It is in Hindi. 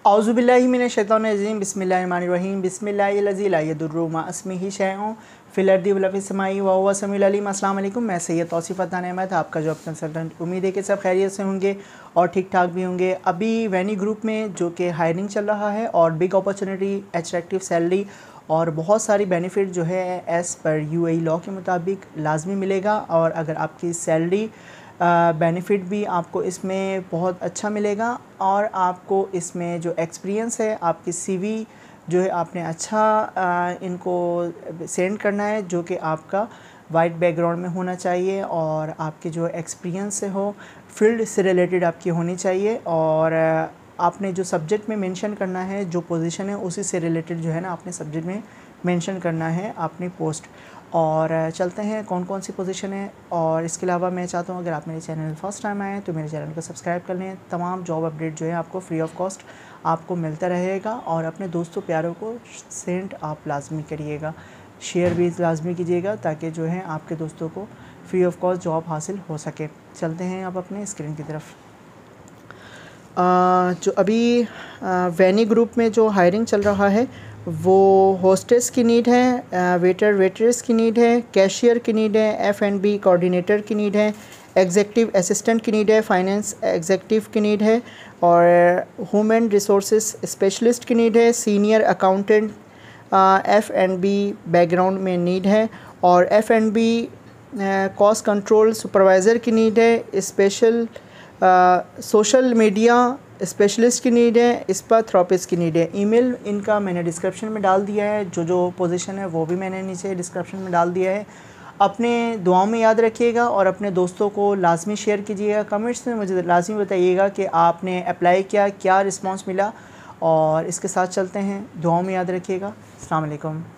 औज़ुबिल्लाहि मिनश्शैतानिर्रजीम बिस्मिल्लाहिर्रहमानिर्रहीम बिस्मिल्लाहिल्लज़ी ला यदुर्रु मा अस्मिही शैउन फ़िल अर्दि वला फ़िस समाई व हुवा समीउल अलीम। अस्सलाम वालेकुम, मैं सैयद तौसीफ़ अदनान अहमद, आपका जॉब कंसल्टेंट। उम्मीद है कि सब खैरियत से होंगे और ठीक ठाक भी होंगे। अभी वैनी ग्रुप में जो कि हायरिंग चल रहा है और बिग अपॉर्चुनिटी, अट्रैक्टिव सैलरी और बहुत सारी बेनिफिट जो है एज़ पर यूएई लॉ के मुताबिक लाजमी मिलेगा। और अगर आपकी सैलरी बेनिफिट भी आपको इसमें बहुत अच्छा मिलेगा और आपको इसमें जो एक्सपीरियंस है, आपकी सीवी जो है आपने अच्छा इनको सेंड करना है, जो कि आपका वाइट बैकग्राउंड में होना चाहिए और आपके जो एक्सपीरियंस से हो, फील्ड से रिलेटेड आपकी होनी चाहिए। और आपने जो सब्जेक्ट में मेंशन करना है, जो पोजीशन है उसी से रिलेटेड जो है ना आपने सब्जेक्ट में मेंशन करना है अपनी पोस्ट। और चलते हैं कौन कौन सी पोजीशन है। और इसके अलावा मैं चाहता हूँ अगर आप मेरे चैनल फर्स्ट टाइम आए तो मेरे चैनल को सब्सक्राइब कर लें। तमाम जॉब अपडेट जो है आपको फ्री ऑफ कॉस्ट आपको मिलता रहेगा और अपने दोस्तों प्यारों को सेंड आप लाजमी करिएगा, शेयर भी लाजमी कीजिएगा ताकि जो है आपके दोस्तों को फ्री ऑफ कॉस्ट जॉब हासिल हो सके। चलते हैं अब अपने स्क्रीन की तरफ। जो अभी वैनी ग्रुप में जो हायरिंग चल रहा है वो होस्टेस की नीड है, वेटर वेटरेस की नीड है, कैशियर की नीड है, F&B कोऑर्डिनेटर की नीड है, एग्जेक्टिव असिस्टेंट की नीड है, फाइनेंस एग्जेक्टिव की नीड है और ह्यूमन रिसोर्सेज स्पेशलिस्ट की नीड है, सीनियर अकाउंटेंट F&B बैकग्राउंड में नीड है और F&B कॉस्ट कंट्रोल सुपरवाइज़र की नीड है, स्पेशल सोशल मीडिया स्पेशलिस्ट की नीड है, स्पा थेरेपिस्ट की नीड है। ईमेल इनका मैंने डिस्क्रिप्शन में डाल दिया है, जो पोजीशन है वो भी मैंने नीचे डिस्क्रिप्शन में डाल दिया है। अपने दुआओं में याद रखिएगा और अपने दोस्तों को लाजमी शेयर कीजिएगा। कमेंट्स में मुझे लाजमी बताइएगा कि आपने अप्लाई किया, क्या रिस्पांस मिला। और इसके साथ चलते हैं, दुआओं में याद रखिएगा। अस्सलाम वालेकुम।